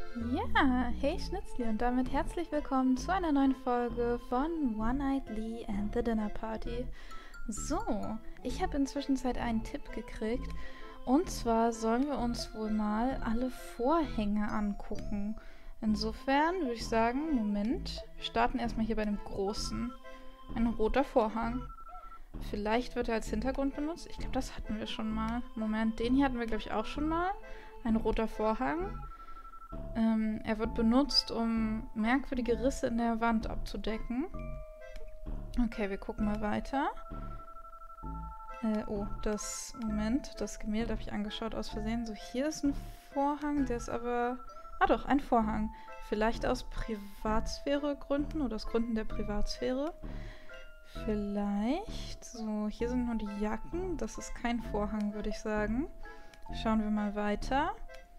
Ja, hey Schnitzli und damit herzlich willkommen zu einer neuen Folge von One-Eyed Lee and the Dinner Party. So, ich habe inzwischen einen Tipp gekriegt und zwar sollen wir uns wohl mal alle Vorhänge angucken. Insofern würde ich sagen, Moment, wir starten erstmal hier bei dem großen. Ein roter Vorhang. Vielleicht wird er als Hintergrund benutzt. Ich glaube, das hatten wir schon mal. Moment, den hier hatten wir, glaube ich, auch schon mal. Ein roter Vorhang. Er wird benutzt, um merkwürdige Risse in der Wand abzudecken. Okay, wir gucken mal weiter. Moment, das Gemälde habe ich angeschaut aus Versehen. So, hier ist ein Vorhang, der ist aber... Ah doch, ein Vorhang. Vielleicht aus Privatsphäre-Gründen oder aus Gründen der Privatsphäre. Vielleicht. So, hier sind nur die Jacken. Das ist kein Vorhang, würde ich sagen. Schauen wir mal weiter.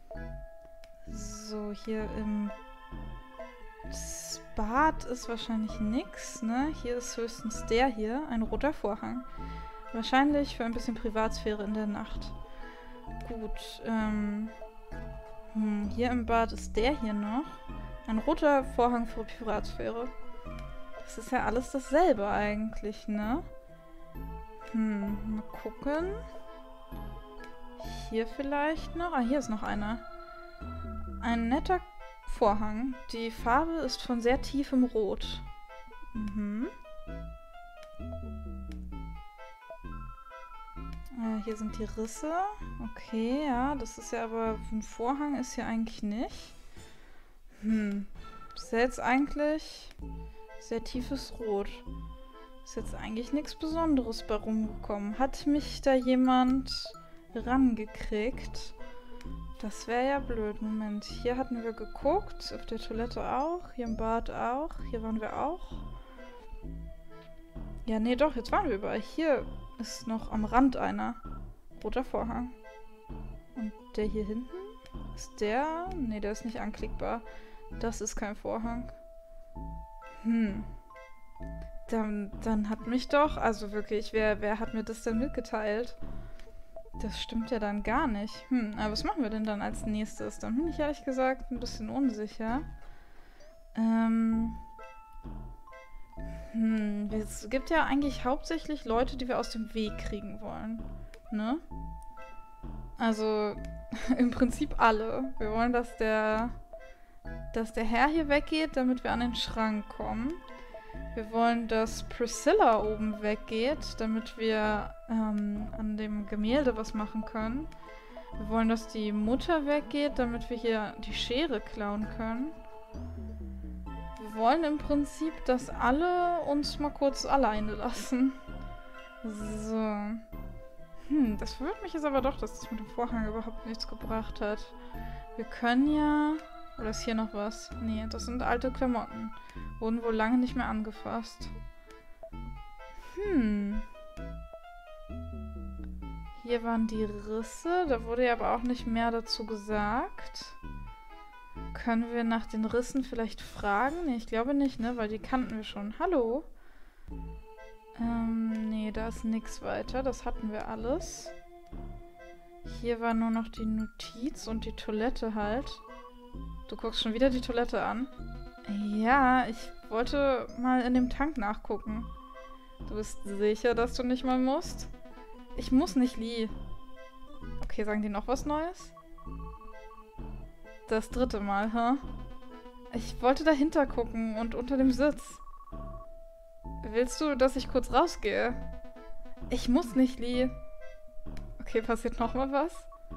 So, hier im Bad ist wahrscheinlich nix, ne? Hier ist höchstens der hier, ein roter Vorhang. Wahrscheinlich für ein bisschen Privatsphäre in der Nacht. Gut, hier im Bad ist der hier noch. Ein roter Vorhang für Privatsphäre. Das ist ja alles dasselbe eigentlich, ne? Mal gucken. Hier vielleicht noch. Ah, hier ist noch einer. Ein netter Vorhang. Die Farbe ist von sehr tiefem Rot. Hier sind die Risse. Okay, ja, das ist ja aber... Ein Vorhang ist hier eigentlich nicht. Das ist ja jetzt eigentlich sehr tiefes Rot. Ist jetzt eigentlich nichts Besonderes bei rumgekommen. Hat mich da jemand rangekriegt? Das wäre ja blöd. Moment, hier hatten wir geguckt. Auf der Toilette auch. Hier im Bad auch. Hier waren wir auch. Ja, nee, doch, jetzt waren wir überall. Hier ist noch am Rand einer. Roter Vorhang. Und der hier hinten? Ist der? Nee, der ist nicht anklickbar. Das ist kein Vorhang. Dann hat mich doch... Also wirklich, wer hat mir das denn mitgeteilt? Das stimmt ja dann gar nicht. Aber was machen wir denn dann als nächstes? Dann bin ich ehrlich gesagt ein bisschen unsicher. Es gibt ja eigentlich hauptsächlich Leute, die wir aus dem Weg kriegen wollen. Ne? Also im Prinzip alle. Wir wollen, dass der Herr hier weggeht, damit wir an den Schrank kommen. Wir wollen, dass Priscilla oben weggeht, damit wir an dem Gemälde was machen können. Wir wollen, dass die Mutter weggeht, damit wir hier die Schere klauen können. Wir wollen im Prinzip, dass alle uns mal kurz alleine lassen. So. Das verwirrt mich jetzt aber doch, dass das mit dem Vorhang überhaupt nichts gebracht hat. Wir können ja... Oder ist hier noch was? Nee, das sind alte Klamotten. Wurden wohl lange nicht mehr angefasst. Hier waren die Risse. Da wurde ja aber auch nicht mehr dazu gesagt. Können wir nach den Rissen vielleicht fragen? Nee, ich glaube nicht, ne? Weil die kannten wir schon. Hallo? Nee, da ist nichts weiter. Das hatten wir alles. Hier war nur noch die Notiz und die Toilette halt. Du guckst schon wieder die Toilette an. Ja, ich wollte mal in dem Tank nachgucken. Du bist sicher, dass du nicht mal musst? Ich muss nicht, Lee. Okay, sagen die noch was Neues? Das dritte Mal, hä? Ich wollte dahinter gucken und unter dem Sitz. Willst du, dass ich kurz rausgehe? Ich muss nicht, Lee. Okay, passiert noch mal was?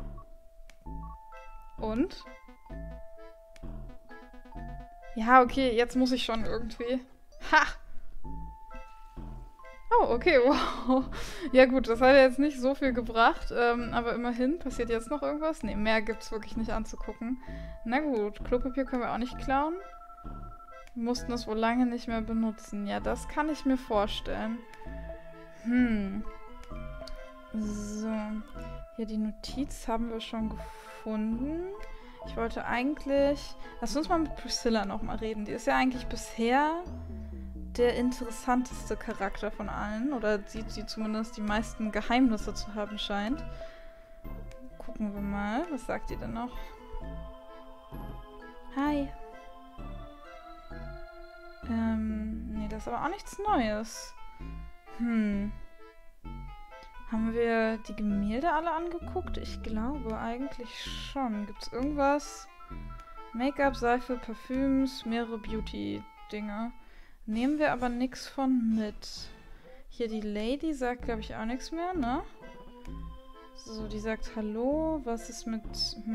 Und? Ja, okay, jetzt muss ich schon irgendwie. Ha! Oh, okay, wow. Ja gut, das hat ja jetzt nicht so viel gebracht, aber immerhin, passiert jetzt noch irgendwas? Ne, mehr gibt's wirklich nicht anzugucken. Na gut, Klopapier können wir auch nicht klauen. Wir mussten es wohl lange nicht mehr benutzen. Ja, das kann ich mir vorstellen. So. Hier, die Notiz haben wir schon gefunden. Ich wollte eigentlich... Lass uns mal mit Priscilla nochmal reden. Die ist ja eigentlich bisher der interessanteste Charakter von allen. Oder die zumindest die meisten Geheimnisse zu haben scheint. Gucken wir mal. Was sagt die denn noch? Hi. Nee, das ist aber auch nichts Neues. Haben wir die Gemälde alle angeguckt? Ich glaube eigentlich schon. Gibt's irgendwas? Make-up, Seife, Parfüms, mehrere Beauty-Dinge. Nehmen wir aber nichts von mit. Hier die Lady sagt, glaube ich, auch nichts mehr, ne? So, die sagt Hallo. Was ist mit...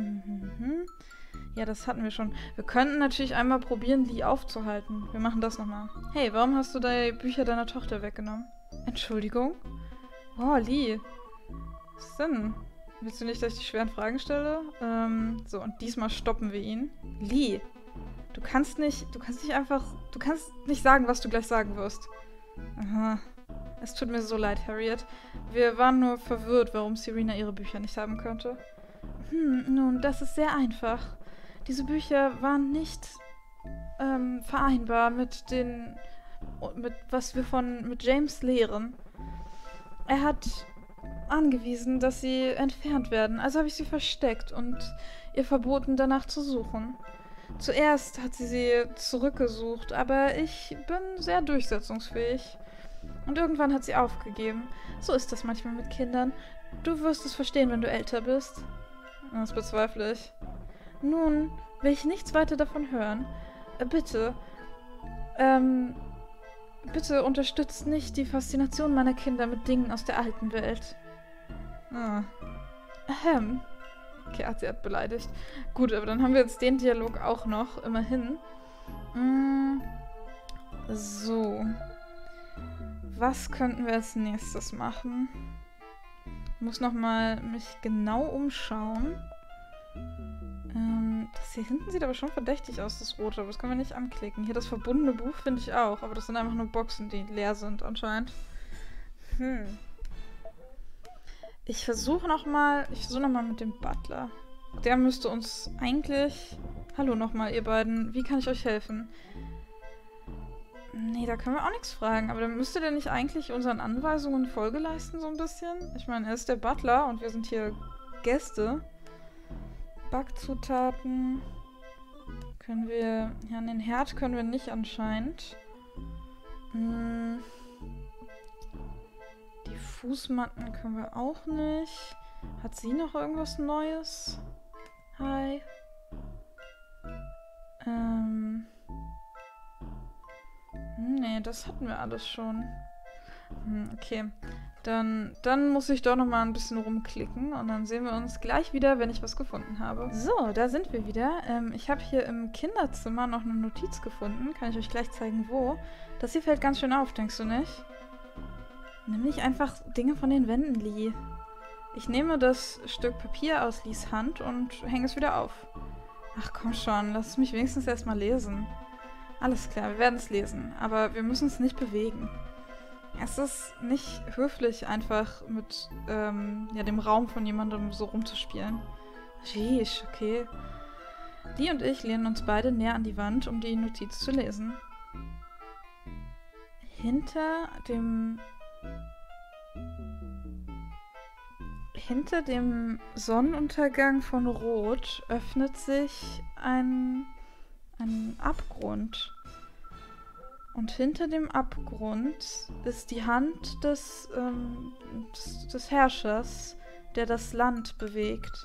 Ja, das hatten wir schon. Wir könnten natürlich einmal probieren, Lee aufzuhalten. Wir machen das nochmal. Hey, warum hast du die Bücher deiner Tochter weggenommen? Entschuldigung? Oh, Lee. Was ist denn? Willst du nicht, dass ich die schweren Fragen stelle? So, und diesmal stoppen wir ihn. Lee, du kannst nicht sagen, was du gleich sagen wirst. Aha. Es tut mir so leid, Harriet. Wir waren nur verwirrt, warum Serena ihre Bücher nicht haben könnte. Nun, das ist sehr einfach. Diese Bücher waren nicht vereinbar mit was wir mit James lehren. Er hat angewiesen, dass sie entfernt werden. Also habe ich sie versteckt und ihr verboten, danach zu suchen. Zuerst hat sie zurückgesucht, aber ich bin sehr durchsetzungsfähig. Und irgendwann hat sie aufgegeben. So ist das manchmal mit Kindern. Du wirst es verstehen, wenn du älter bist. Das bezweifle ich. Nun will ich nichts weiter davon hören. Bitte. Bitte unterstützt nicht die Faszination meiner Kinder mit Dingen aus der alten Welt. Okay, sie hat beleidigt. Gut, aber dann haben wir jetzt den Dialog auch noch, immerhin. So. Was könnten wir als nächstes machen? Ich muss nochmal mich genau umschauen. Das hier hinten sieht aber schon verdächtig aus, das Rote, aber das können wir nicht anklicken. Hier das verbundene Buch finde ich auch, aber das sind einfach nur Boxen, die leer sind anscheinend. Ich versuche nochmal mit dem Butler. Der müsste uns eigentlich... Hallo nochmal, ihr beiden. Wie kann ich euch helfen? Nee, da können wir auch nichts fragen. Aber dann müsste der nicht eigentlich unseren Anweisungen Folge leisten, so ein bisschen? Ich meine, er ist der Butler und wir sind hier Gäste. Backzutaten können wir... Ja, an den Herd können wir nicht anscheinend. Die Fußmatten können wir auch nicht. Hat sie noch irgendwas Neues? Hi. Nee, das hatten wir alles schon. Okay. Dann muss ich doch noch mal ein bisschen rumklicken und dann sehen wir uns gleich wieder, wenn ich was gefunden habe. So, da sind wir wieder. Ich habe hier im Kinderzimmer noch eine Notiz gefunden. Kann ich euch gleich zeigen, wo. Das hier fällt ganz schön auf, denkst du nicht? Nimm nicht einfach Dinge von den Wänden, Lee. Ich nehme das Stück Papier aus Lees Hand und hänge es wieder auf. Ach komm schon, lass es mich wenigstens erstmal lesen. Alles klar, wir werden es lesen, aber wir müssen es nicht bewegen. Es ist nicht höflich, einfach mit dem Raum von jemandem so rumzuspielen. Sheesh, okay. Lee und ich lehnen uns beide näher an die Wand, um die Notiz zu lesen. Hinter dem Sonnenuntergang von Rot öffnet sich ein Abgrund. Und hinter dem Abgrund ist die Hand des Herrschers, der das Land bewegt.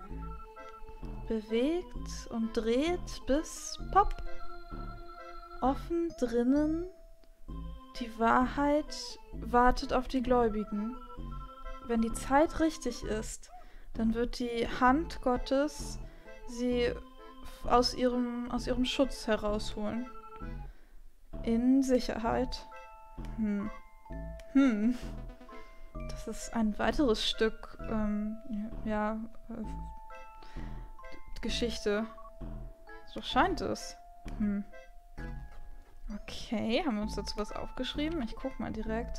Bewegt und dreht bis Pop. Offen drinnen, die Wahrheit wartet auf die Gläubigen. Wenn die Zeit richtig ist, dann wird die Hand Gottes sie aus ihrem Schutz herausholen. In Sicherheit. Das ist ein weiteres Stück, Geschichte. So scheint es. Okay, haben wir uns dazu was aufgeschrieben? Ich guck mal direkt.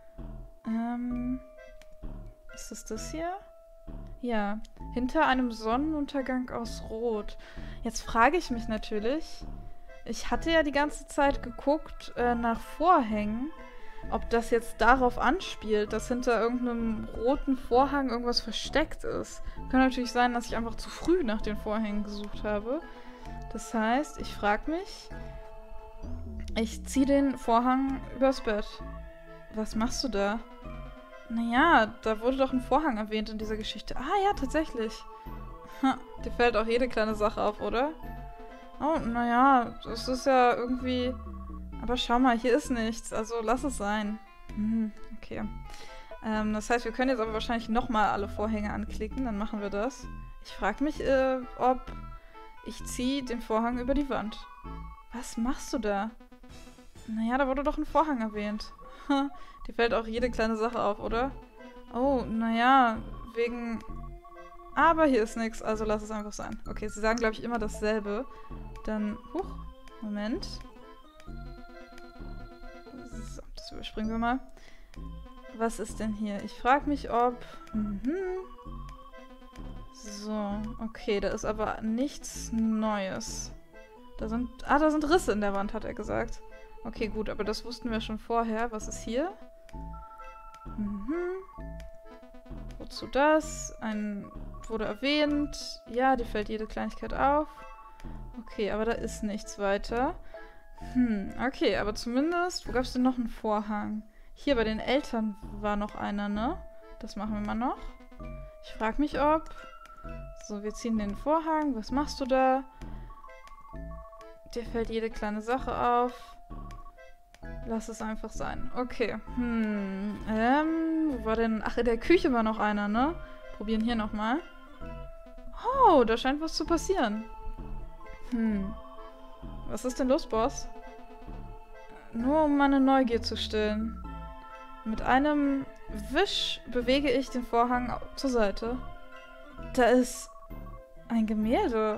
Ist es das hier? Ja, hinter einem Sonnenuntergang aus Rot. Jetzt frage ich mich natürlich, ich hatte ja die ganze Zeit geguckt nach Vorhängen, ob das jetzt darauf anspielt, dass hinter irgendeinem roten Vorhang irgendwas versteckt ist. Kann natürlich sein, dass ich einfach zu früh nach den Vorhängen gesucht habe. Das heißt, ich frage mich, ich ziehe den Vorhang übers Bett. Was machst du da? Naja, da wurde doch ein Vorhang erwähnt in dieser Geschichte. Ah ja, tatsächlich. Ha, dir fällt auch jede kleine Sache auf, oder? Oh, naja, das ist ja irgendwie... Aber schau mal, hier ist nichts, also lass es sein. Okay. Das heißt, wir können jetzt aber wahrscheinlich nochmal alle Vorhänge anklicken, dann machen wir das. Ich frage mich, ob ich ziehe den Vorhang über die Wand. Was machst du da? Naja, da wurde doch ein Vorhang erwähnt. Dir fällt auch jede kleine Sache auf, oder? Oh, naja, wegen... Aber hier ist nichts, also lass es einfach sein. Okay, sie sagen, glaube ich, immer dasselbe. Dann... Huch, Moment. So, das überspringen wir mal. Was ist denn hier? Ich frage mich, ob... So, okay, da ist aber nichts Neues. Da sind Risse in der Wand, hat er gesagt. Okay, gut, aber das wussten wir schon vorher. Was ist hier? Wozu das? Wurde erwähnt. Ja, dir fällt jede Kleinigkeit auf. Okay, aber da ist nichts weiter. Okay, aber zumindest... Wo gab es denn noch einen Vorhang? Hier bei den Eltern war noch einer, ne? Das machen wir mal noch. Ich frage mich, ob... So, wir ziehen den Vorhang. Was machst du da? Dir fällt jede kleine Sache auf. Lass es einfach sein. Okay. Wo war denn... Ach, in der Küche war noch einer, ne? Probieren hier nochmal. Oh, da scheint was zu passieren. Was ist denn los, Boss? Nur um meine Neugier zu stillen. Mit einem Wisch bewege ich den Vorhang zur Seite. Da ist ein Gemälde.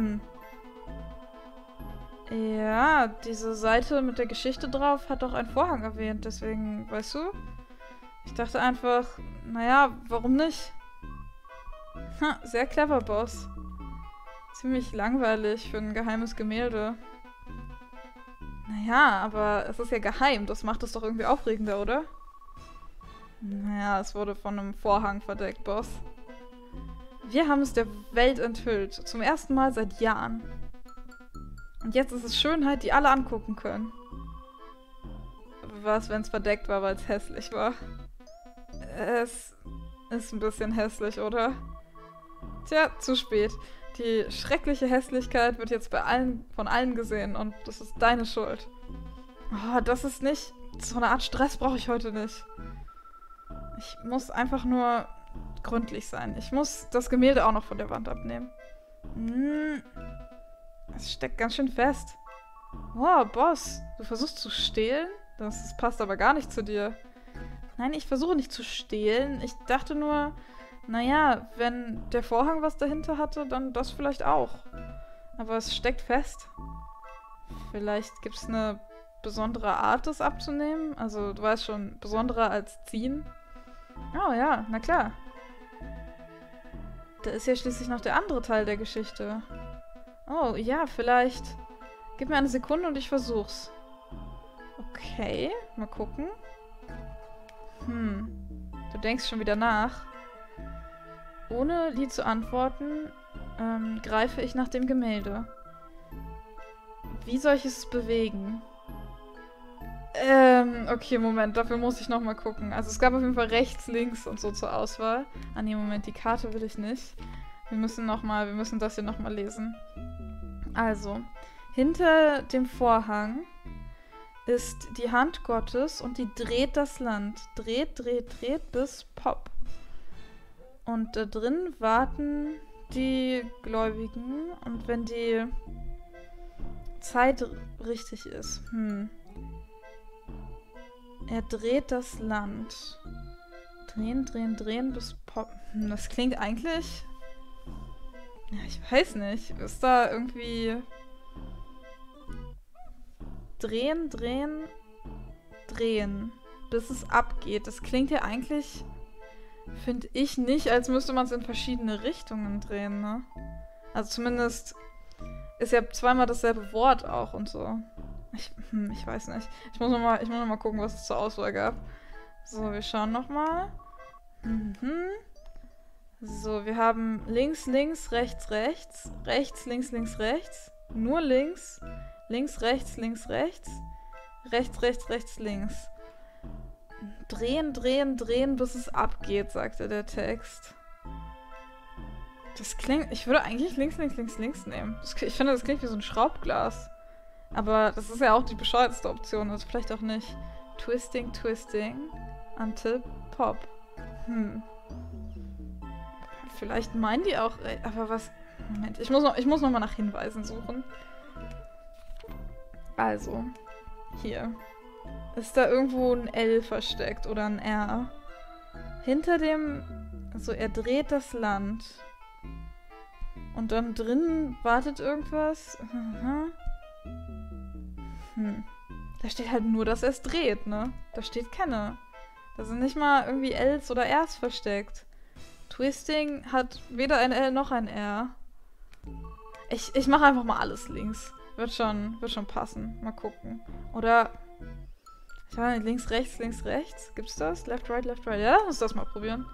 Ja, diese Seite mit der Geschichte drauf hat doch einen Vorhang erwähnt, deswegen, weißt du? Ich dachte einfach, naja, warum nicht? Sehr clever, Boss. Ziemlich langweilig für ein geheimes Gemälde. Naja, aber es ist ja geheim, das macht es doch irgendwie aufregender, oder? Naja, es wurde von einem Vorhang verdeckt, Boss. Wir haben es der Welt enthüllt, zum ersten Mal seit Jahren. Und jetzt ist es Schönheit, die alle angucken können. Was, wenn es verdeckt war, weil es hässlich war? Es ist ein bisschen hässlich, oder? Tja, zu spät. Die schreckliche Hässlichkeit wird jetzt von allen gesehen und das ist deine Schuld. Oh, das ist nicht... So eine Art Stress brauche ich heute nicht. Ich muss einfach nur gründlich sein. Ich muss das Gemälde auch noch von der Wand abnehmen. Es steckt ganz schön fest. Wow, Boss, du versuchst zu stehlen? Das passt aber gar nicht zu dir. Nein, ich versuche nicht zu stehlen. Ich dachte nur, naja, wenn der Vorhang was dahinter hatte, dann das vielleicht auch. Aber es steckt fest. Vielleicht gibt es eine besondere Art, das abzunehmen? Also, du weißt schon, besonderer als ziehen? Oh ja, na klar. Da ist ja schließlich noch der andere Teil der Geschichte. Oh, ja, vielleicht. Gib mir eine Sekunde und ich versuch's. Okay, mal gucken. Du denkst schon wieder nach. Ohne Lied zu antworten, greife ich nach dem Gemälde. Wie soll ich es bewegen? Okay, Moment, dafür muss ich nochmal gucken. Also es gab auf jeden Fall rechts, links und so zur Auswahl. Ah nee, Moment, die Karte will ich nicht. Wir müssen das hier nochmal lesen. Also, hinter dem Vorhang ist die Hand Gottes und die dreht das Land. Dreht, dreht, dreht bis Pop. Und da drin warten die Gläubigen. Und wenn die Zeit richtig ist, er dreht das Land. Drehen, drehen, drehen bis Pop. Das klingt eigentlich... Ja, ich weiß nicht. Ist da irgendwie... Drehen, drehen, drehen. Bis es abgeht. Das klingt ja eigentlich... Finde ich nicht, als müsste man es in verschiedene Richtungen drehen, ne? Also zumindest ist ja zweimal dasselbe Wort auch und so. Ich weiß nicht. Ich muss noch mal gucken, was es zur Auswahl gab. So, wir schauen nochmal. So, wir haben links, links, rechts, rechts. Rechts, links, links, rechts. Nur links. Links, rechts, links, rechts. Rechts, rechts, rechts, links. Drehen, drehen, drehen, bis es abgeht, sagte der Text. Das klingt... Ich würde eigentlich links, links, links, links nehmen. Ich finde, das klingt wie so ein Schraubglas. Aber das ist ja auch die bescheuertste Option. Also vielleicht auch nicht. Twisting, twisting. Until pop. Vielleicht meinen die auch... Aber was... Moment, ich muss noch mal nach Hinweisen suchen. Also. Hier. Ist da irgendwo ein L versteckt oder ein R? Hinter dem... Also er dreht das Land. Und dann drinnen wartet irgendwas. Da steht halt nur, dass er es dreht, ne? Da steht keine. Da sind nicht mal irgendwie Ls oder Rs versteckt. Twisting hat weder ein L noch ein R. Ich mache einfach mal alles links. Wird schon passen. Mal gucken. Oder... Ich weiß nicht, links, rechts, links, rechts. Gibt's das? Left, right, left, right. Ja, lass das mal probieren.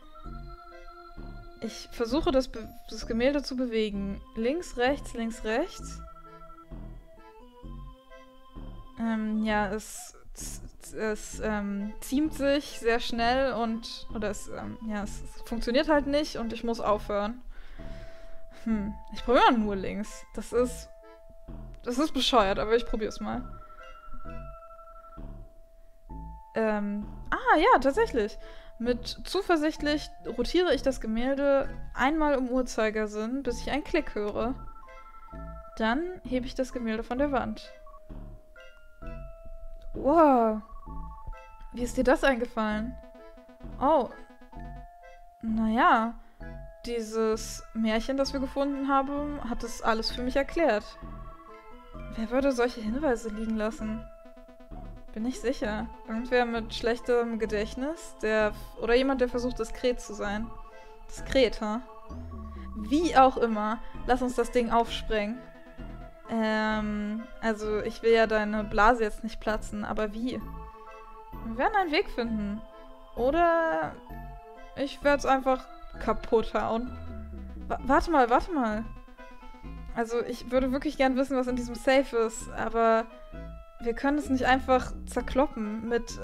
Ich versuche, das Gemälde zu bewegen. Links, rechts, links, rechts. Ja, es ziemt sich sehr schnell und... Oder es funktioniert halt nicht und ich muss aufhören. Ich probiere nur links. Das ist bescheuert, aber ich probiere es mal. Ja, tatsächlich. Mit zuversichtlich rotiere ich das Gemälde einmal im Uhrzeigersinn, bis ich einen Klick höre. Dann hebe ich das Gemälde von der Wand. Wow. Wie ist dir das eingefallen? Oh. Naja. Dieses Märchen, das wir gefunden haben, hat das alles für mich erklärt. Wer würde solche Hinweise liegen lassen? Bin nicht sicher. Irgendwer mit schlechtem Gedächtnis, oder jemand, der versucht, diskret zu sein. Diskret, ha? Wie auch immer. Lass uns das Ding aufsprengen. Also ich will ja deine Blase jetzt nicht platzen, aber wie? Wir werden einen Weg finden. Oder ich werde es einfach kaputt hauen. Warte mal. Also ich würde wirklich gern wissen, was in diesem Safe ist, aber wir können es nicht einfach zerkloppen mit,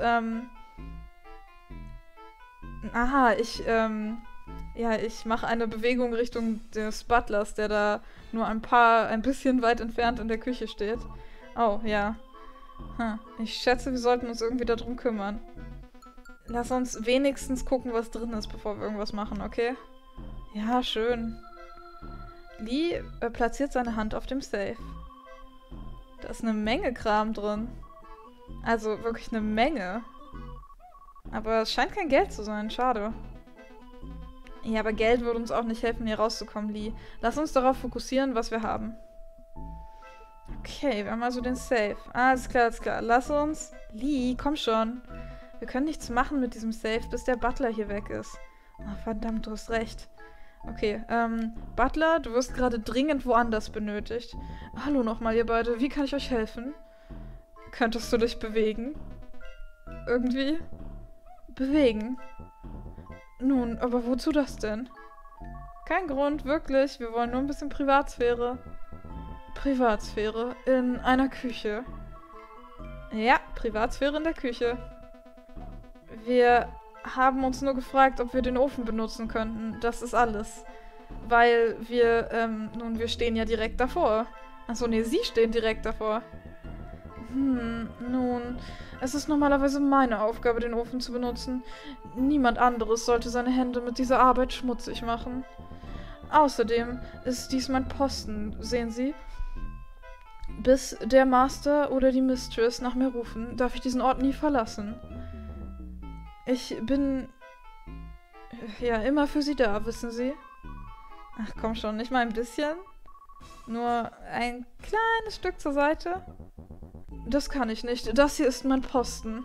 ich mache eine Bewegung Richtung des Butlers, der da nur ein bisschen weit entfernt in der Küche steht. Oh, ja. Ich schätze, wir sollten uns irgendwie darum kümmern. Lass uns wenigstens gucken, was drin ist, bevor wir irgendwas machen, okay? Ja, schön. Lee platziert seine Hand auf dem Safe. Da ist eine Menge Kram drin. Also wirklich eine Menge. Aber es scheint kein Geld zu sein, schade. Ja, aber Geld würde uns auch nicht helfen, hier rauszukommen, Lee. Lass uns darauf fokussieren, was wir haben. Okay, wir haben also den Safe. Alles klar, alles klar. Lass uns... Lee, komm schon. Wir können nichts machen mit diesem Safe, bis der Butler hier weg ist. Oh, verdammt, du hast recht. Okay, Butler, du wirst gerade dringend woanders benötigt. Hallo nochmal, ihr beide. Wie kann ich euch helfen? Könntest du dich bewegen? Irgendwie? Bewegen? Nun, aber wozu das denn? Kein Grund, wirklich. Wir wollen nur ein bisschen Privatsphäre. Privatsphäre in einer Küche. Ja, Privatsphäre in der Küche. Wir haben uns nur gefragt, ob wir den Ofen benutzen könnten. Das ist alles. Weil wir, wir stehen ja direkt davor. Achso, nee, sie stehen direkt davor. Nun, es ist normalerweise meine Aufgabe, den Ofen zu benutzen. Niemand anderes sollte seine Hände mit dieser Arbeit schmutzig machen. Außerdem ist dies mein Posten, sehen Sie. Bis der Master oder die Mistress nach mir rufen, darf ich diesen Ort nie verlassen. Ich bin ja immer für Sie da, wissen Sie? Ach komm schon, nicht mal ein bisschen? Nur ein kleines Stück zur Seite? Das kann ich nicht. Das hier ist mein Posten.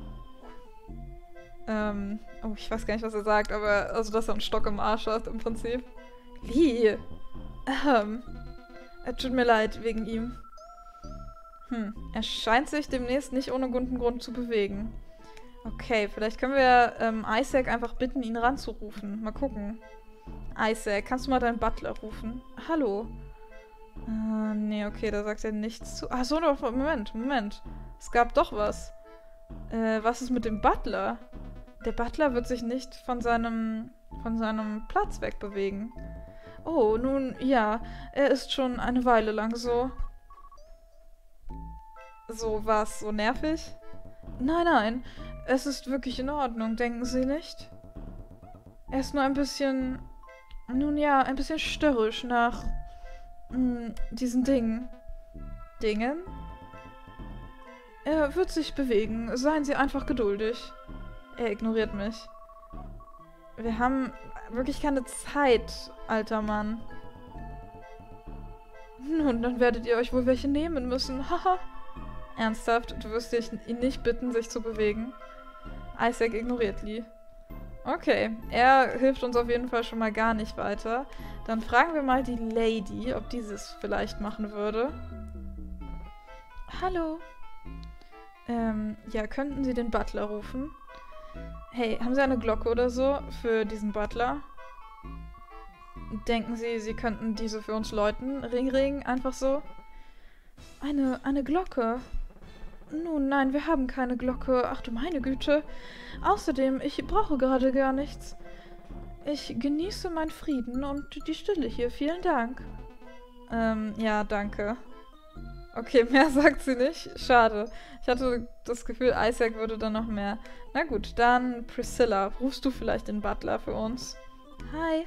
Oh, ich weiß gar nicht, was er sagt, aber also, dass er einen Stock im Arsch hat, im Prinzip. Lee. Tut mir leid, wegen ihm. Er scheint sich demnächst nicht ohne guten Grund zu bewegen. Okay, vielleicht können wir Isaac einfach bitten, ihn ranzurufen. Mal gucken. Isaac, kannst du mal deinen Butler rufen? Hallo? Nee, Nee, okay, da sagt er nichts zu. Ach so, doch, Moment. Es gab doch was. Was ist mit dem Butler? Der Butler wird sich nicht von seinem Platz wegbewegen. Oh, nun, ja. Er ist schon eine Weile lang so. So was, so nervig? Nein. Es ist wirklich in Ordnung, denken Sie nicht? Er ist nur ein bisschen... Nun ja, ein bisschen störrisch nach... diesen Dingen. Dingen? Er wird sich bewegen. Seien Sie einfach geduldig. Er ignoriert mich. Wir haben wirklich keine Zeit, alter Mann. Nun, dann werdet ihr euch wohl welche nehmen müssen. Haha. Ernsthaft? Du wirst ihn nicht bitten, sich zu bewegen? Isaac ignoriert Lee. Okay, er hilft uns auf jeden Fall schon mal gar nicht weiter. Dann fragen wir mal die Lady, ob dieses vielleicht machen würde. Hallo. Ja, könnten Sie den Butler rufen? Hey, haben Sie eine Glocke oder so für diesen Butler? Denken Sie, Sie könnten diese für uns läuten? Ring, einfach so? Eine Glocke? Nun, nein, wir haben keine Glocke. Ach du meine Güte. Außerdem, ich brauche gerade gar nichts. Ich genieße meinen Frieden und die Stille hier. Vielen Dank. Ja, danke. Okay, mehr sagt sie nicht. Schade. Ich hatte das Gefühl, Isaac würde dann noch mehr. Na gut, dann Priscilla. Rufst du vielleicht den Butler für uns? Hi.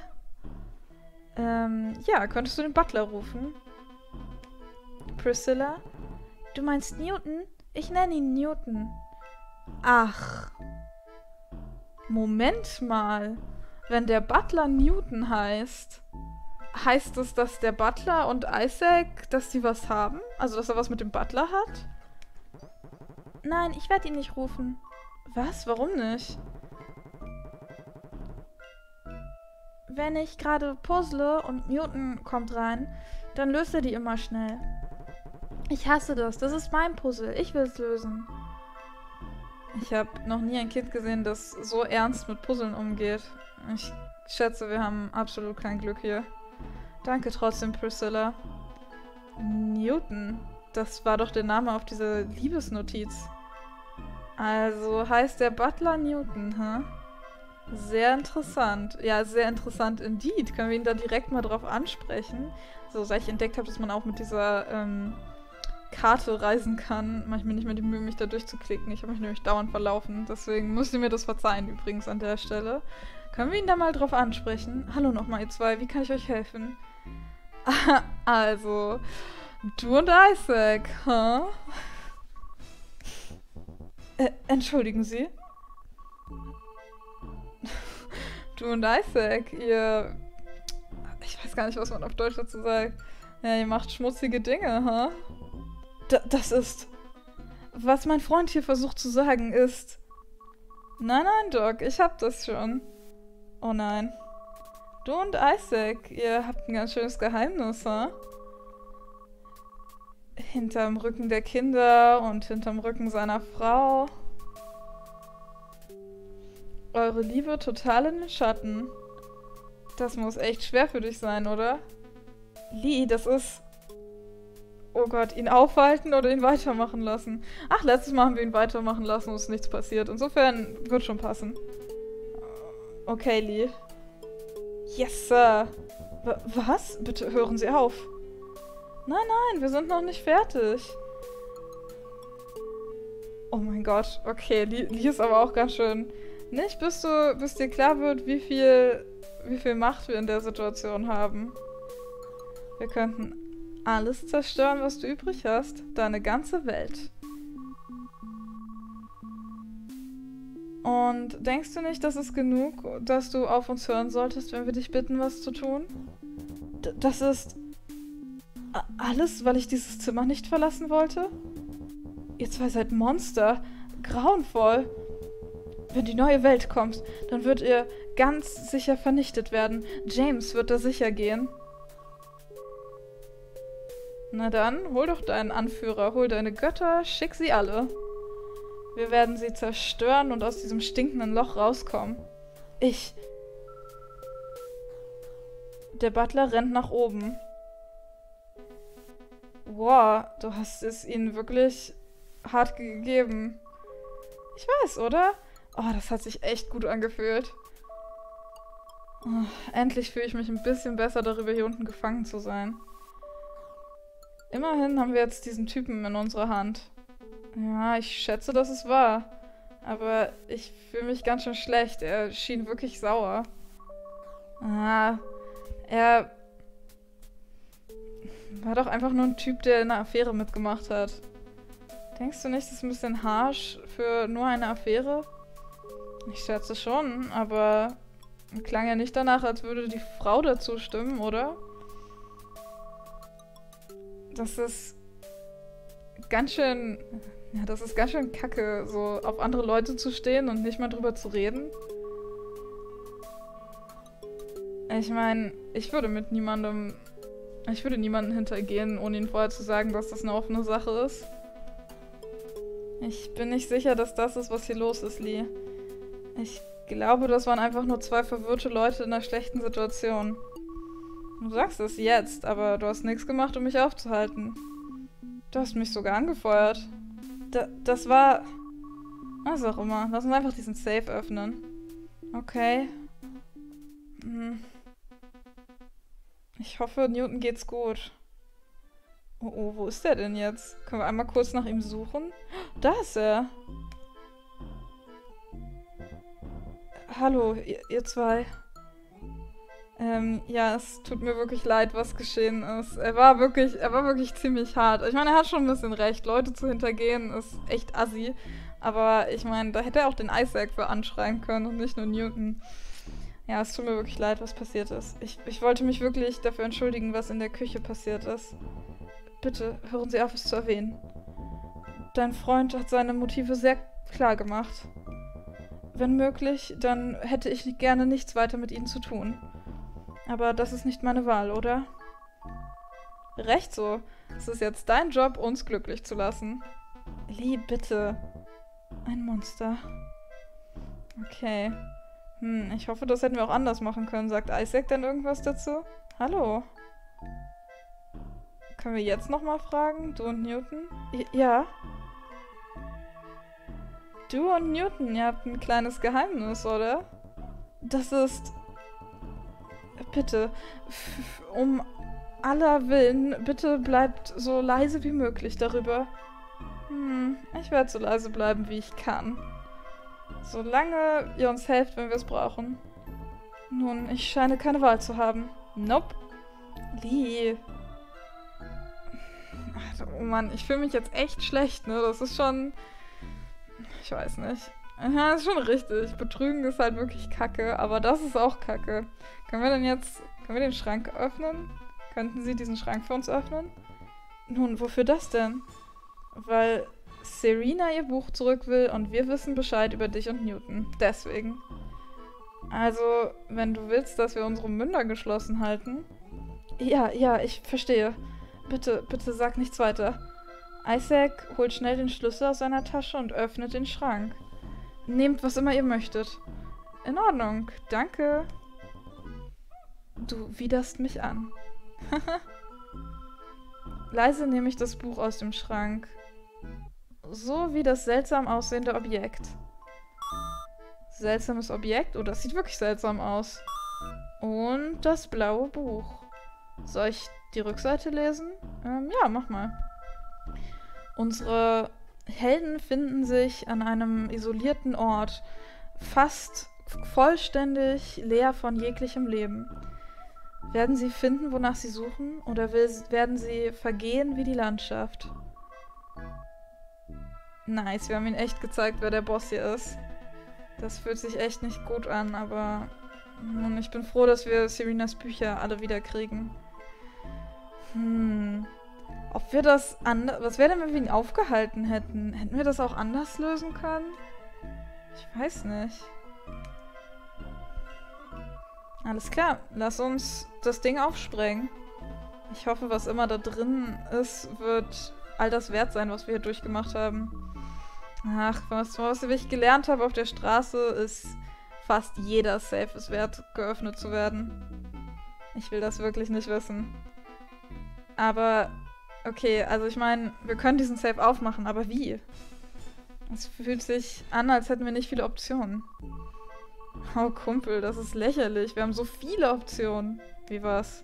Ja, könntest du den Butler rufen? Priscilla? Du meinst Newton? Ich nenne ihn Newton. Ach. Moment mal. Wenn der Butler Newton heißt, heißt es, dass der Butler und Isaac, dass sie was haben? Also, dass er was mit dem Butler hat? Nein, ich werde ihn nicht rufen. Was? Warum nicht? Wenn ich gerade puzzle und Newton kommt rein, dann löst er die immer schnell. Ich hasse das. Das ist mein Puzzle. Ich will es lösen. Ich habe noch nie ein Kind gesehen, das so ernst mit Puzzeln umgeht. Ich schätze, wir haben absolut kein Glück hier. Danke trotzdem, Priscilla. Newton. Das war doch der Name auf dieser Liebesnotiz. Also heißt der Butler Newton, hä? Sehr interessant. Ja, sehr interessant indeed. Können wir ihn da direkt mal drauf ansprechen? So, seit ich entdeckt habe, dass man auch mit dieser Karte reisen kann, mache ich mir nicht mehr die Mühe, mich da durchzuklicken. Ich habe mich nämlich dauernd verlaufen. Deswegen müsst ihr mir das verzeihen übrigens an der Stelle. Können wir ihn da mal drauf ansprechen? Hallo nochmal, ihr zwei. Wie kann ich euch helfen? Also, du und Isaac, hä? Entschuldigen Sie? Du und Isaac, ihr... Ich weiß gar nicht, was man auf Deutsch dazu sagt. Ja, ihr macht schmutzige Dinge, hä? Das ist... Was mein Freund hier versucht zu sagen ist... Nein, Doc, ich hab das schon. Oh nein. Du und Isaac, ihr habt ein ganz schönes Geheimnis, hä? Hinterm Rücken der Kinder und hinterm Rücken seiner Frau. Eure Liebe total in den Schatten. Das muss echt schwer für dich sein, oder? Lee, das ist... Oh Gott, ihn aufhalten oder ihn weitermachen lassen? Ach, letztes Mal haben wir ihn weitermachen lassen und es ist nichts passiert. Insofern wird schon passen. Okay, Lee. Yes, Sir. Was? Bitte hören Sie auf. Nein, wir sind noch nicht fertig. Oh mein Gott. Okay, Lee ist aber auch ganz schön... Nicht, bis dir klar wird, wie viel Macht wir in der Situation haben. Wir könnten alles zerstören, was du übrig hast. Deine ganze Welt. Und denkst du nicht, das ist genug, dass du auf uns hören solltest, wenn wir dich bitten, was zu tun? Das ist... alles, weil ich dieses Zimmer nicht verlassen wollte? Ihr zwei seid Monster. Grauenvoll. Wenn die neue Welt kommt, dann wird ihr ganz sicher vernichtet werden. James wird da sicher gehen. Na dann, hol doch deinen Anführer, hol deine Götter, schick sie alle. Wir werden sie zerstören und aus diesem stinkenden Loch rauskommen. Der Butler rennt nach oben. Wow, du hast es ihnen wirklich hart gegeben. Ich weiß, oder? Oh, das hat sich echt gut angefühlt. Oh, endlich fühle ich mich ein bisschen besser darüber, hier unten gefangen zu sein. Immerhin haben wir jetzt diesen Typen in unserer Hand. Ja, ich schätze, dass es wahr. Aber ich fühle mich ganz schön schlecht. Er schien wirklich sauer. Ah, er war doch einfach nur ein Typ, der eine Affäre mitgemacht hat. Denkst du nicht, das ist ein bisschen harsch für nur eine Affäre? Ich schätze schon, aber klang ja nicht danach, als würde die Frau dazu stimmen, oder? Das ist ganz schön... Ja, das ist ganz schön kacke, so auf andere Leute zu stehen und nicht mal drüber zu reden. Ich meine, ich würde niemanden hintergehen, ohne ihnen vorher zu sagen, dass das eine offene Sache ist. Ich bin nicht sicher, dass das ist, was hier los ist, Lee. Ich glaube, das waren einfach nur zwei verwirrte Leute in einer schlechten Situation. Du sagst es jetzt, aber du hast nichts gemacht, um mich aufzuhalten. Du hast mich sogar angefeuert. Das war... Was auch immer. Lass uns einfach diesen Safe öffnen. Okay. Ich hoffe, Newton geht's gut. Oh, wo ist der denn jetzt? Können wir einmal kurz nach ihm suchen? Da ist er. Hallo, ihr zwei. Ja, es tut mir wirklich leid, was geschehen ist. Er war wirklich ziemlich hart. Ich meine, er hat schon ein bisschen recht. Leute zu hintergehen ist echt assi. Aber ich meine, da hätte er auch den Isaac für anschreien können und nicht nur Newton. Ja, es tut mir wirklich leid, was passiert ist. Ich wollte mich wirklich dafür entschuldigen, was in der Küche passiert ist. Bitte, hören Sie auf, es zu erwähnen. Dein Freund hat seine Motive sehr klar gemacht. Wenn möglich, dann hätte ich gerne nichts weiter mit Ihnen zu tun. Aber das ist nicht meine Wahl, oder? Recht so. Es ist jetzt dein Job, uns glücklich zu lassen. Lee, bitte. Ein Monster. Okay. Ich hoffe, das hätten wir auch anders machen können. Sagt Isaac denn irgendwas dazu? Hallo? Können wir jetzt nochmal fragen? Du und Newton? Ja. Du und Newton, ihr habt ein kleines Geheimnis, oder? Das ist... Bitte, um aller Willen, bitte bleibt so leise wie möglich darüber. Ich werde so leise bleiben, wie ich kann. Solange ihr uns helft, wenn wir es brauchen. Nun, ich scheine keine Wahl zu haben. Nope. Lee. Oh Mann, ich fühle mich jetzt echt schlecht, ne? Das ist schon... Ich weiß nicht. Ja, ist schon richtig. Betrügen ist halt wirklich kacke, aber das ist auch kacke. Können wir den Schrank öffnen? Könnten Sie diesen Schrank für uns öffnen? Nun, wofür das denn? Weil Serena ihr Buch zurück will und wir wissen Bescheid über dich und Newton. Deswegen. Also, wenn du willst, dass wir unsere Münder geschlossen halten. Ja, ich verstehe. Bitte sag nichts weiter. Isaac holt schnell den Schlüssel aus seiner Tasche und öffnet den Schrank. Nehmt, was immer ihr möchtet. In Ordnung, danke. Du widerst mich an. Leise nehme ich das Buch aus dem Schrank. So wie das seltsam aussehende Objekt. Seltsames Objekt? Oh, das sieht wirklich seltsam aus. Und das blaue Buch. Soll ich die Rückseite lesen? Ja, mach mal. Unsere Helden finden sich an einem isolierten Ort, fast vollständig leer von jeglichem Leben. Werden sie finden, wonach sie suchen, oder werden sie vergehen wie die Landschaft? Nice, wir haben ihnen echt gezeigt, wer der Boss hier ist. Das fühlt sich echt nicht gut an, aber ich bin froh, dass wir Serenas Bücher alle wieder kriegen. Ob wir das was wäre denn, wenn wir ihn aufgehalten hätten? Hätten wir das auch anders lösen können? Ich weiß nicht. Alles klar, lass uns das Ding aufsprengen. Ich hoffe, was immer da drin ist, wird all das wert sein, was wir hier durchgemacht haben. Ach, was ich gelernt habe auf der Straße, ist fast jeder Safe es wert, geöffnet zu werden. Ich will das wirklich nicht wissen. Aber Okay, also ich meine, wir können diesen Safe aufmachen, aber wie? Es fühlt sich an, als hätten wir nicht viele Optionen. Oh, Kumpel, das ist lächerlich. Wir haben so viele Optionen. Wie war's?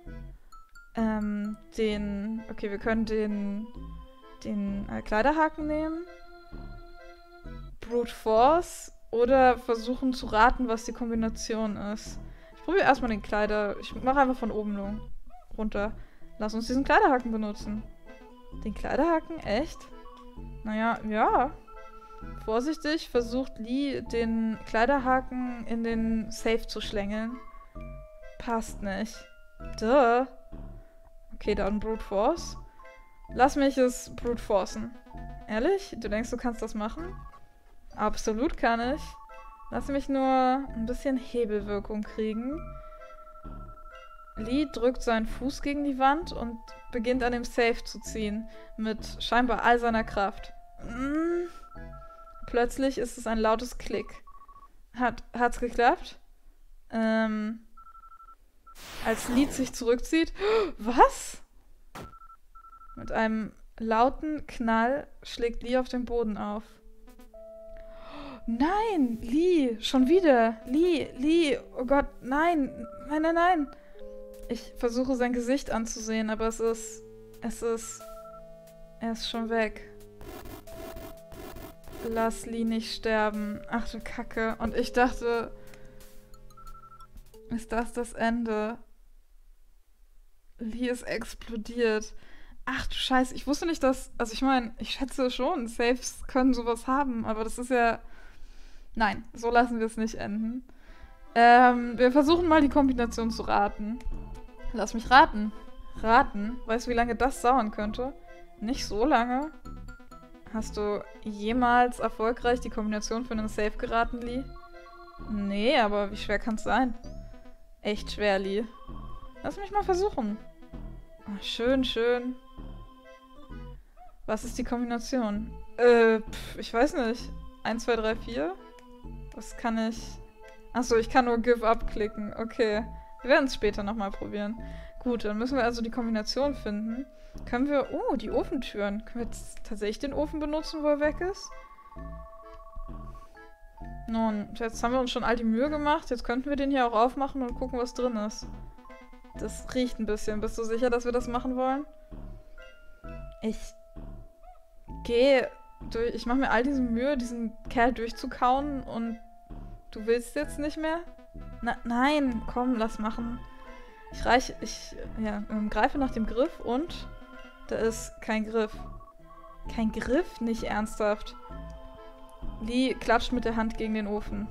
Okay, wir können den Kleiderhaken nehmen. Brute Force. Oder versuchen zu raten, was die Kombination ist. Ich probiere erstmal den Kleider... Ich mache einfach von oben runter. Lass uns diesen Kleiderhaken benutzen. Den Kleiderhaken? Echt? Naja, ja. Vorsichtig versucht Lee, den Kleiderhaken in den Safe zu schlängeln. Passt nicht. Duh. Okay, dann Brute Force. Lass mich es Brute Forcen. Ehrlich? Du denkst, du kannst das machen? Absolut kann ich. Lass mich nur ein bisschen Hebelwirkung kriegen. Lee drückt seinen Fuß gegen die Wand und beginnt an dem Safe zu ziehen. Mit scheinbar all seiner Kraft. Plötzlich ist es ein lautes Klick. Hat's geklappt? Als Lee sich zurückzieht. Was? Mit einem lauten Knall schlägt Lee auf den Boden auf. Nein, Lee, schon wieder. Lee, oh Gott, nein, nein. Ich versuche sein Gesicht anzusehen, aber er ist schon weg. Lass Lee nicht sterben. Ach du Kacke. Und ich dachte, ist das Ende? Lee ist explodiert. Ach du Scheiße, ich wusste nicht, dass... Also ich meine, ich schätze schon, Safes können sowas haben, aber das ist ja... Nein, so lassen wir es nicht enden. Wir versuchen mal die Kombination zu raten. Lass mich raten. Raten? Weißt du, wie lange das dauern könnte? Nicht so lange. Hast du jemals erfolgreich die Kombination für einen Safe geraten, Lee? Nee, aber wie schwer kann es sein? Echt schwer, Lee. Lass mich mal versuchen. Oh, schön. Was ist die Kombination? Ich weiß nicht. 1, 2, 3, 4? Was kann ich... Achso, ich kann nur Give Up klicken. Okay. Wir werden es später nochmal probieren. Gut, dann müssen wir also die Kombination finden. Können wir... Oh, die Ofentüren. Können wir jetzt tatsächlich den Ofen benutzen, wo er weg ist? Nun, jetzt haben wir uns schon all die Mühe gemacht. Jetzt könnten wir den hier auch aufmachen und gucken, was drin ist. Das riecht ein bisschen. Bist du sicher, dass wir das machen wollen? Ich mache mir all diese Mühe, diesen Kerl durchzukauen und du willst jetzt nicht mehr? Nein, komm, lass machen. Ich greife nach dem Griff und da ist kein Griff. Kein Griff? Nicht ernsthaft. Lee klatscht mit der Hand gegen den Ofen.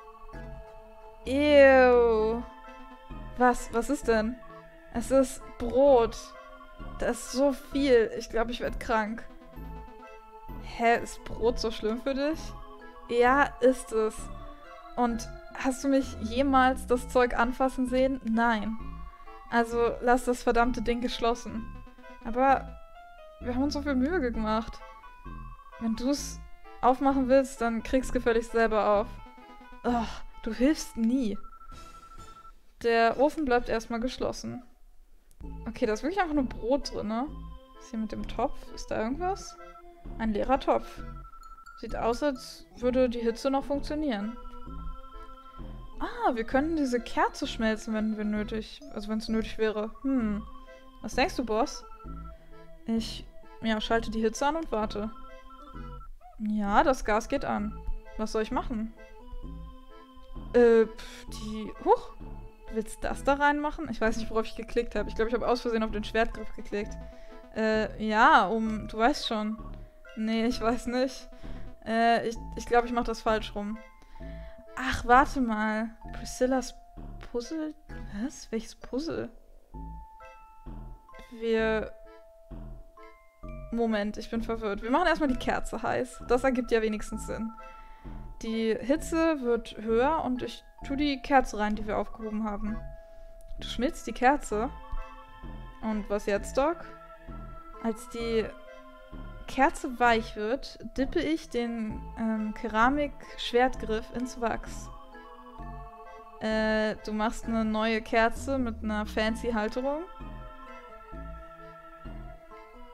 Ew. Was ist denn? Es ist Brot. Das ist so viel. Ich glaube, ich werde krank. Hä, ist Brot so schlimm für dich? Ja, ist es. Und hast du mich jemals das Zeug anfassen sehen? Nein. Also lass das verdammte Ding geschlossen. Aber wir haben uns so viel Mühe gemacht. Wenn du es aufmachen willst, dann krieg's gefälligst selber auf. Ugh, du hilfst nie. Der Ofen bleibt erstmal geschlossen. Okay, da ist wirklich einfach nur Brot drin, ne? Was ist hier mit dem Topf? Ist da irgendwas? Ein leerer Topf. Sieht aus, als würde die Hitze noch funktionieren. Ah, wir könnten diese Kerze schmelzen, wenn es nötig wäre. Was denkst du, Boss? Ich, schalte die Hitze an und warte. Ja, das Gas geht an. Was soll ich machen? Huch! Du willst das da reinmachen? Ich weiß nicht, worauf ich geklickt habe. Ich glaube, ich habe aus Versehen auf den Schwertgriff geklickt. Du weißt schon. Nee, ich weiß nicht. Ich glaube, ich mache das falsch rum. Ach, warte mal. Priscillas Puzzle? Was? Welches Puzzle? Moment, ich bin verwirrt. Wir machen erstmal die Kerze heiß. Das ergibt ja wenigstens Sinn. Die Hitze wird höher und ich tue die Kerze rein, die wir aufgehoben haben. Du schmilzt die Kerze. Und was jetzt, Doc? Als die Kerze weich wird, dippe ich den Keramik-Schwertgriff ins Wachs. Du machst eine neue Kerze mit einer fancy Halterung.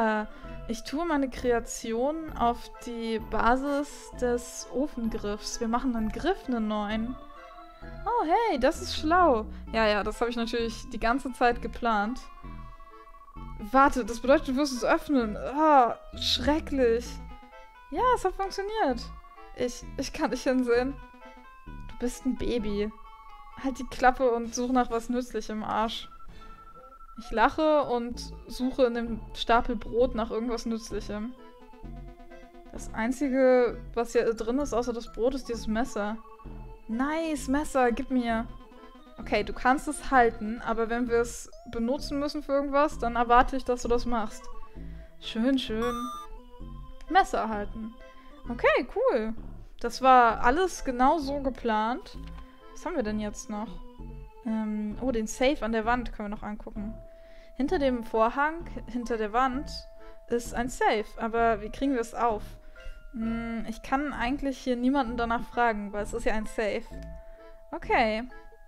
Ja, ich tue meine Kreation auf die Basis des Ofengriffs. Wir machen einen Griff, einen neuen. Oh, hey, das ist schlau. Ja, das habe ich natürlich die ganze Zeit geplant. Warte, das bedeutet, du wirst es öffnen. Oh, schrecklich. Ja, es hat funktioniert. Ich kann dich hinsehen. Du bist ein Baby. Halt die Klappe und such nach was Nützlichem, Arsch. Ich lache und suche in dem Stapel Brot nach irgendwas Nützlichem. Das Einzige, was hier drin ist, außer das Brot, ist dieses Messer. Nice, Messer, gib mir. Okay, du kannst es halten, aber wenn wir es benutzen müssen für irgendwas, dann erwarte ich, dass du das machst. Schön, schön. Messer halten. Okay, cool. Das war alles genau so geplant. Was haben wir denn jetzt noch? Oh, den Safe an der Wand können wir noch angucken. Hinter dem Vorhang, hinter der Wand, ist ein Safe. Aber wie kriegen wir es auf? Ich kann eigentlich hier niemanden danach fragen, weil es ist ja ein Safe. Okay.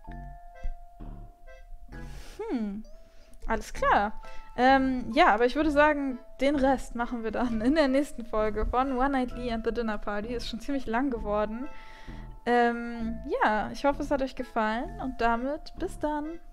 Alles klar. Ja, aber ich würde sagen, den Rest machen wir dann in der nächsten Folge von One Night Lee and the Dinner Party. Ist schon ziemlich lang geworden. Ja, ich hoffe, es hat euch gefallen und damit bis dann.